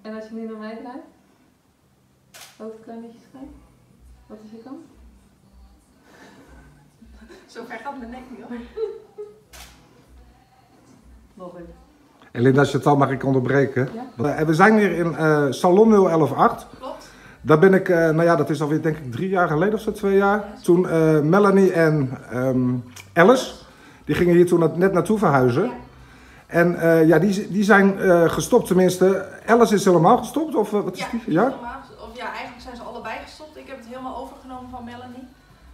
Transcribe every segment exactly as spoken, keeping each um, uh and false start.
En als je nu naar mij draait? Hoofd klein beetje schuin. Wat is je kant? Zo ver gaat mijn nek niet hoor. Nog even. En Linda, als je het al mag ik onderbreken. Ja? Uh, we zijn hier in uh, Salon nul elf acht. Klopt. Daar ben ik, uh, nou ja, dat is alweer denk ik drie jaar geleden of zo, twee jaar. Toen uh, Melanie en um, Alice, die gingen hier toen net naartoe verhuizen. Ja. En uh, ja, die, die zijn uh, gestopt tenminste. Alice is helemaal gestopt? Of uh, wat is Ja, die? ja? Ja? Of ja, eigenlijk zijn ze allebei gestopt. Ik heb het helemaal overgenomen van Melanie.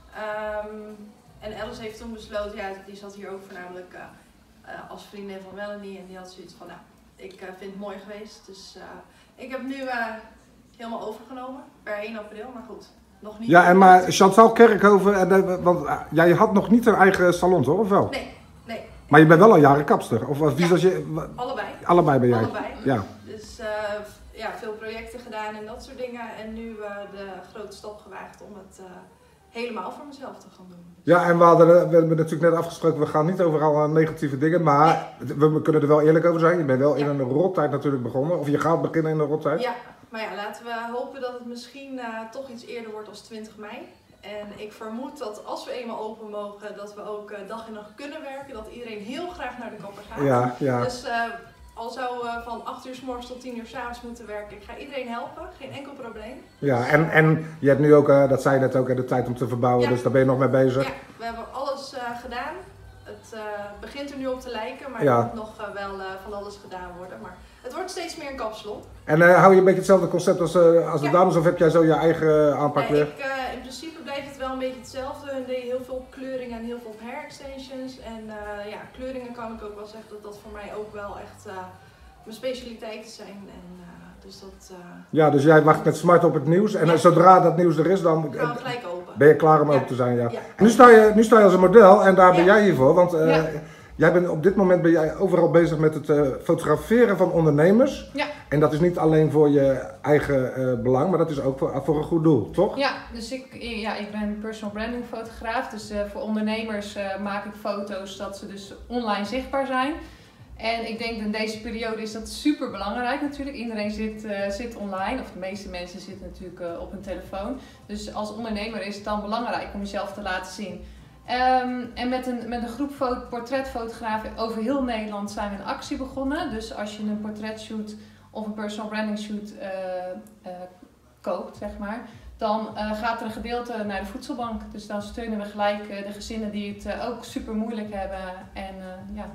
Um, en Alice heeft toen besloten, ja, die zat hier ook voornamelijk uh, uh, als vriendin van Melanie. En die had zoiets van, nou, ik uh, vind het mooi geweest. Dus uh, ik heb nu uh, helemaal overgenomen per één april, maar goed. Nog niet. Ja, en maar Chantal Kerkhoven, en, uh, want uh, jij had nog niet een eigen salon, toch? Of wel? Nee, nee. Maar je bent wel al jaren kapster? Of uh, wie Ja, je, allebei. Allebei ben jij? Allebei. Ja. Dus uh, ja, veel projecten gedaan en dat soort dingen. En nu uh, de grote stap gewaagd om het uh, helemaal voor mezelf te gaan doen. Dus Ja, en we, hadden, we hebben natuurlijk net afgesproken, we gaan niet overal uh, negatieve dingen, maar nee. we, we kunnen er wel eerlijk over zijn. Je bent wel ja. in een rottijd natuurlijk begonnen, of je gaat beginnen in een rottijd. Ja, maar ja, laten we hopen dat het misschien uh, toch iets eerder wordt als twintig mei. En ik vermoed dat als we eenmaal open mogen, dat we ook uh, dag en nacht kunnen werken. Dat iedereen heel graag naar de kapper gaat. Ja, ja. Dus uh, al zou uh, van acht uur 's morgens tot tien uur 's avonds moeten werken, ik ga iedereen helpen, geen enkel probleem. Ja, en, en je hebt nu ook, uh, dat zei je net ook, de tijd om te verbouwen, Ja. dus daar ben je nog mee bezig. Ja, we hebben alles uh, gedaan. Het uh, begint er nu op te lijken, maar Ja. er moet nog uh, wel uh, van alles gedaan worden. Maar het wordt steeds meer een kapsalon. En uh, hou je een beetje hetzelfde concept als, uh, als de Ja. dames, of heb jij zo je eigen uh, aanpak Nee, weer? ik, uh, in principe blijft het wel een beetje hetzelfde. Hun deden heel veel op kleuringen en heel veel op hair extensions. En uh, ja, kleuringen kan ik ook wel zeggen dat dat voor mij ook wel echt uh, mijn specialiteiten zijn. En, uh, dus dat, uh, Ja, dus jij wacht met smart op het nieuws en Ja. uh, zodra dat nieuws er is, dan gaan we gelijk open. ben je klaar om Ja. open te zijn. Ja. Ja. En nu sta, je, nu sta je als een model en daar ben Ja. jij hier voor, want uh, Ja. jij bent, op dit moment ben jij overal bezig met het uh, fotograferen van ondernemers. Ja. En dat is niet alleen voor je eigen uh, belang, maar dat is ook voor, voor een goed doel, toch? Ja, dus ik, ja, ik ben personal branding fotograaf. Dus uh, voor ondernemers uh, maak ik foto's dat ze dus online zichtbaar zijn. En ik denk in deze periode is dat super belangrijk natuurlijk. Iedereen zit, uh, zit online, of de meeste mensen zitten natuurlijk uh, op hun telefoon. Dus als ondernemer is het dan belangrijk om jezelf te laten zien. Um, en met een, met een groep foto, portretfotografen over heel Nederland zijn we een actie begonnen. Dus als je een portretshoot of een personal branding shoot uh, uh, koopt, zeg maar, dan uh, gaat er een gedeelte naar de voedselbank. Dus dan steunen we gelijk uh, de gezinnen die het uh, ook super moeilijk hebben. En, uh, ja.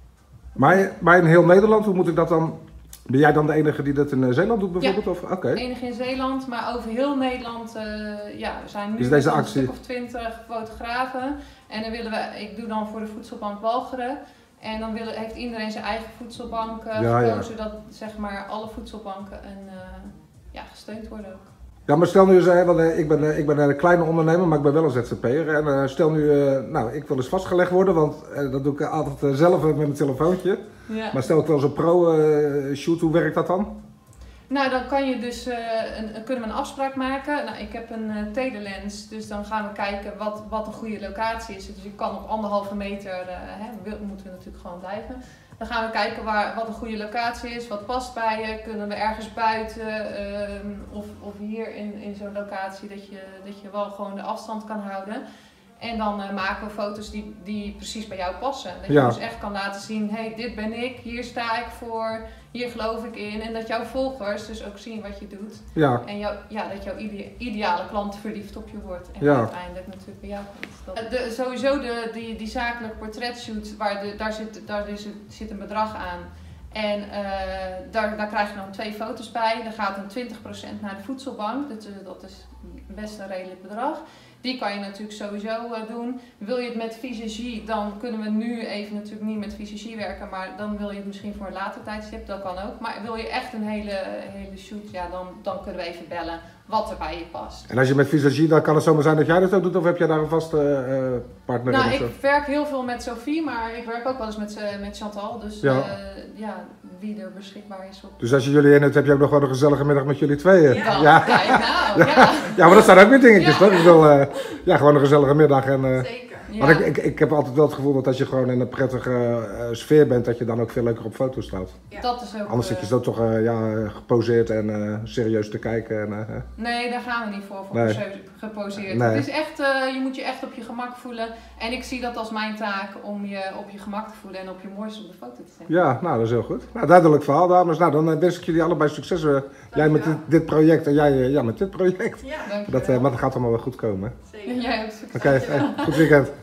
Maar, maar in heel Nederland, hoe moet ik dat dan? Ben jij dan de enige die dat in Zeeland doet bijvoorbeeld? Ja, of? Oké. Okay. Enige in Zeeland, maar over heel Nederland uh, ja, we zijn nu is deze een actie stuk of twintig fotografen. En dan willen we, ik doe dan voor de voedselbank Walcheren. En dan willen, heeft iedereen zijn eigen voedselbank uh, ja, gekozen, ja. dat zeg maar alle voedselbanken en, uh, ja, gesteund worden ook. Ja, maar stel nu eens, want uh, ik, ben, uh, ik ben een kleine ondernemer, maar ik ben wel een Z Z P'er. En uh, stel nu, uh, nou, ik wil eens vastgelegd worden, want uh, dat doe ik altijd uh, zelf met mijn telefoontje. Ja. Maar stel ik wel zo'n pro-shoot, uh, hoe werkt dat dan? Nou, dan kan je dus, uh, een, kunnen we een afspraak maken. Nou, ik heb een uh, telelens, dus dan gaan we kijken wat, wat een goede locatie is. Dus je kan op anderhalve meter, uh, hè, moeten we natuurlijk gewoon blijven. Dan gaan we kijken waar, wat een goede locatie is, wat past bij je. Kunnen we ergens buiten uh, of, of hier in, in zo'n locatie dat je, dat je wel gewoon de afstand kan houden. En dan uh, maken we foto's die, die precies bij jou passen. Dat Ja. je dus echt kan laten zien, hé, hey, dit ben ik, hier sta ik voor, hier geloof ik in. En dat jouw volgers dus ook zien wat je doet. Ja. En jou, ja, dat jouw ide ideale klant verliefd op je wordt. En Ja. uiteindelijk natuurlijk bij jou komt. Dat. De, sowieso de, die, die zakelijke portretshoot, waar de, daar, zit, daar is, zit een bedrag aan. En uh, daar, daar krijg je dan twee foto's bij. Er gaat een twintig procent naar de voedselbank. Dat, dat is best een redelijk bedrag. Die kan je natuurlijk sowieso uh, doen. Wil je het met visagie, dan kunnen we nu even natuurlijk niet met visagie werken, maar dan wil je het misschien voor een later tijdstip, dat kan ook. Maar wil je echt een hele, hele shoot, ja, dan, dan kunnen we even bellen wat er bij je past. En als je met visagie, dan kan het zomaar zijn dat jij dat ook doet, of heb jij daar een vaste uh, partner nou, in? Nou, ik werk heel veel met Sophie, maar ik werk ook wel eens met, uh, met Chantal, dus ja. Uh, ja, wie er beschikbaar is op. Dus als je jullie in hebt, heb je ook nog wel een gezellige middag met jullie tweeën. Ja, ja. Kijk, nou, ja. Ja. Ja, maar dat zijn ook weer dingetjes, ja. toch? Ik wil, uh, ja, gewoon een gezellige middag. En, uh, Zeker. Ja. Maar ik, ik, ik heb altijd wel het gevoel dat als je gewoon in een prettige uh, sfeer bent, dat je dan ook veel leuker op foto's staat. Ja. Dat is ook, Anders zit je zo toch uh, ja, geposeerd en uh, serieus te kijken. En, uh, nee, daar gaan we niet voor, voor nee. geposeerd. Nee. Het is echt, uh, je moet je echt op je gemak voelen. En ik zie dat als mijn taak om je op je gemak te voelen en op je mooiste op de foto te zetten. Ja, nou dat is heel goed. Nou, duidelijk verhaal, dames. Nou, dan uh, wens ik jullie allebei succes. Uh, jij met dit, dit project en jij uh, ja, met dit project. Ja, Dank je Dat, uh, wel. maar dat gaat allemaal wel goed komen. zeker. Jij hebt succes. Oké, okay, hey, goed weekend.